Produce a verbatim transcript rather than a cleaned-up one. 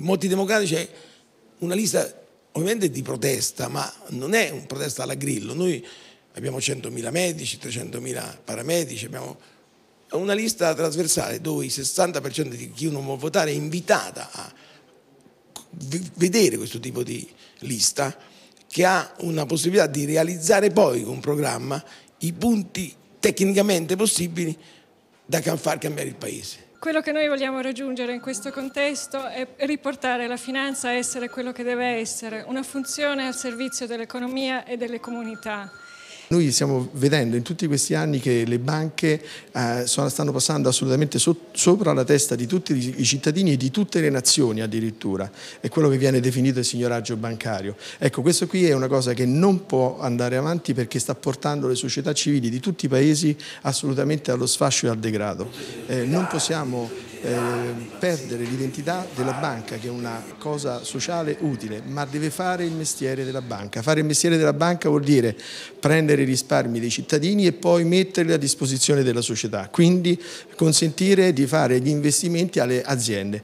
molti democratici è una lista ovviamente di protesta, ma non è un protesta alla Grillo. Noi abbiamo centomila medici, trecentomila paramedici, abbiamo una lista trasversale dove il sessanta per cento di chi non vuole votare è invitata a vedere questo tipo di lista, che ha una possibilità di realizzare poi con un programma i punti tecnicamente possibili da far cambiare il Paese. Quello che noi vogliamo raggiungere in questo contesto è riportare la finanza a essere quello che deve essere, una funzione al servizio dell'economia e delle comunità. Noi stiamo vedendo in tutti questi anni che le banche eh, sono, stanno passando assolutamente so, sopra la testa di tutti i cittadini e di tutte le nazioni addirittura. È quello che viene definito il signoraggio bancario. Ecco, questo qui è una cosa che non può andare avanti perché sta portando le società civili di tutti i paesi assolutamente allo sfascio e al degrado. Eh, non possiamo eh, perdere l'identità della banca, che è una cosa sociale utile, ma deve fare il mestiere della banca. Fare il mestiere della banca vuol dire prendere i risparmi dei cittadini e poi metterli a disposizione della società, quindi consentire di fare gli investimenti alle aziende.